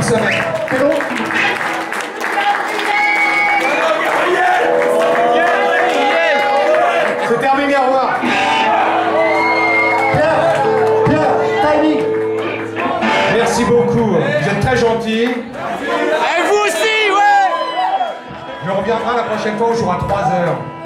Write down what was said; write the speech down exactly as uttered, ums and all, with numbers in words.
semaine. C'est bon? C'est terminé, au revoir. Pierre, Pierre, timing. Merci beaucoup, vous êtes très gentils. Et vous aussi, ouais. Je reviendrai la prochaine fois, on jouera trois heures.